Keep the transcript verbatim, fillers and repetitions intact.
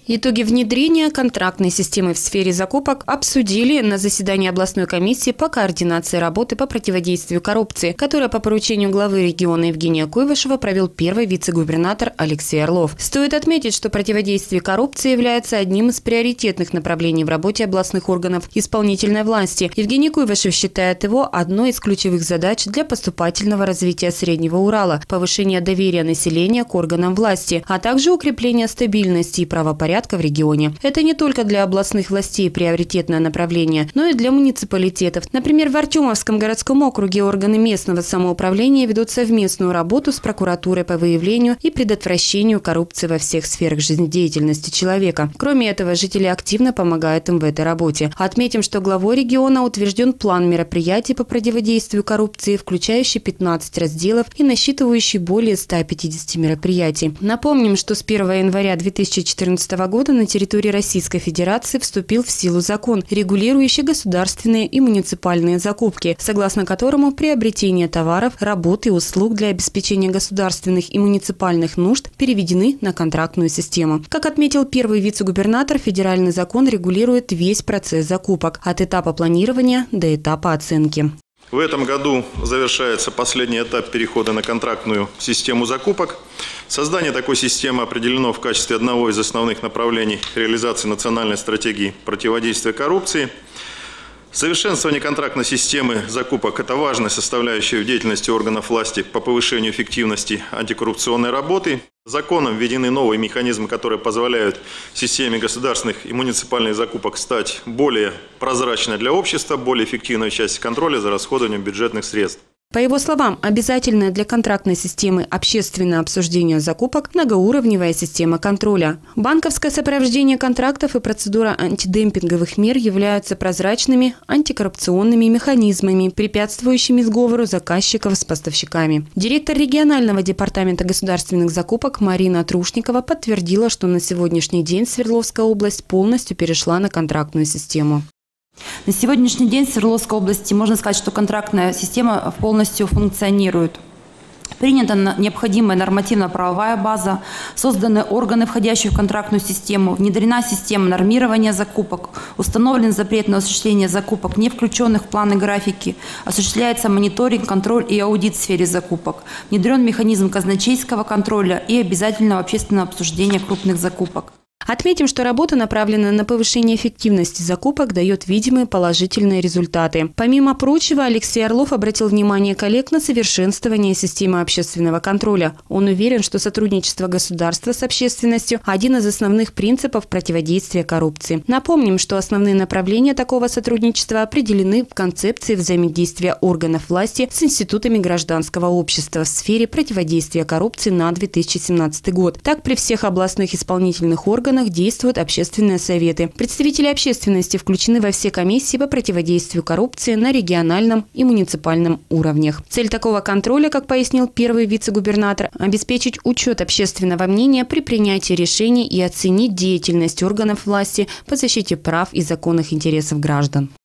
Итоги внедрения контрактной системы в сфере закупок обсудили на заседании областной комиссии по координации работы по противодействию коррупции, которое по поручению главы региона Евгения Куйвашева провел первый вице-губернатор Алексей Орлов. Стоит отметить, что противодействие коррупции является одним из приоритетных направлений в работе областных органов исполнительной власти. Евгений Куйвашев считает его одной из ключевых задач для поступательного развития Среднего Урала, повышения доверия населения к органам власти, а также укрепления стабильности и правопорядка в регионе. Это не только для областных властей приоритетное направление, но и для муниципалитетов. Например, в Артемовском городском округе органы местного самоуправления ведут совместную работу с прокуратурой по выявлению и предотвращению коррупции во всех сферах жизнедеятельности человека. Кроме этого, жители активно помогают им в этой работе. Отметим, что главой региона утвержден план мероприятий по противодействию коррупции, включающий пятнадцать разделов и насчитывающий более ста пятидесяти мероприятий. Напомним, что с первого января две тысячи четырнадцатого года на территории Российской Федерации вступил в силу закон, регулирующий государственные и муниципальные закупки, согласно которому приобретение товаров, работ и услуг для обеспечения государственных и муниципальных нужд переведены на контрактную систему. Как отметил первый вице-губернатор, федеральный закон регулирует весь процесс закупок от этапа планирования до этапа оценки. В этом году завершается последний этап перехода на контрактную систему закупок. Создание такой системы определено в качестве одного из основных направлений реализации национальной стратегии противодействия коррупции. Совершенствование контрактной системы закупок – это важная составляющая в деятельности органов власти по повышению эффективности антикоррупционной работы. Законом введены новые механизмы, которые позволяют системе государственных и муниципальных закупок стать более прозрачной для общества, более эффективной в части контроля за расходованием бюджетных средств. По его словам, обязательное для контрактной системы общественное обсуждение закупок – многоуровневая система контроля. Банковское сопровождение контрактов и процедура антидемпинговых мер являются прозрачными антикоррупционными механизмами, препятствующими сговору заказчиков с поставщиками. Директор регионального департамента государственных закупок Марина Трушникова подтвердила, что на сегодняшний день Свердловская область полностью перешла на контрактную систему. На сегодняшний день в Свердловской области можно сказать, что контрактная система полностью функционирует. Принята необходимая нормативно-правовая база, созданы органы, входящие в контрактную систему, внедрена система нормирования закупок, установлен запрет на осуществление закупок, не включенных в планы графики, осуществляется мониторинг, контроль и аудит в сфере закупок, внедрен механизм казначейского контроля и обязательного общественного обсуждения крупных закупок. Отметим, что работа, направленная на повышение эффективности закупок, дает видимые положительные результаты. Помимо прочего, Алексей Орлов обратил внимание коллег на совершенствование системы общественного контроля. Он уверен, что сотрудничество государства с общественностью – один из основных принципов противодействия коррупции. Напомним, что основные направления такого сотрудничества определены в концепции взаимодействия органов власти с институтами гражданского общества в сфере противодействия коррупции на две тысячи семнадцатый год. Так, при всех областных исполнительных органах действуют общественные советы. Представители общественности включены во все комиссии по противодействию коррупции на региональном и муниципальном уровнях. Цель такого контроля, как пояснил первый вице-губернатор, обеспечить учет общественного мнения при принятии решений и оценить деятельность органов власти по защите прав и законных интересов граждан.